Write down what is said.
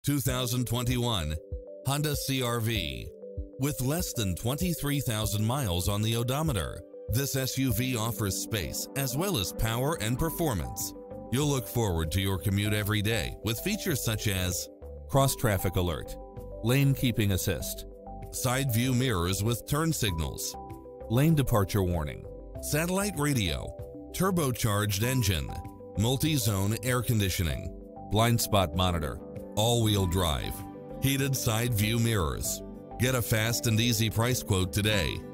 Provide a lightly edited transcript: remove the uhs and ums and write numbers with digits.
2021 Honda CR-V. With less than 23,000 miles on the odometer, this SUV offers space as well as power and performance. You'll look forward to your commute every day with features such as cross-traffic alert, lane keeping assist, side view mirrors with turn signals, lane departure warning, satellite radio, turbocharged engine, multi-zone air conditioning, blind spot monitor, all-wheel drive, heated side view mirrors. Get a fast and easy price quote today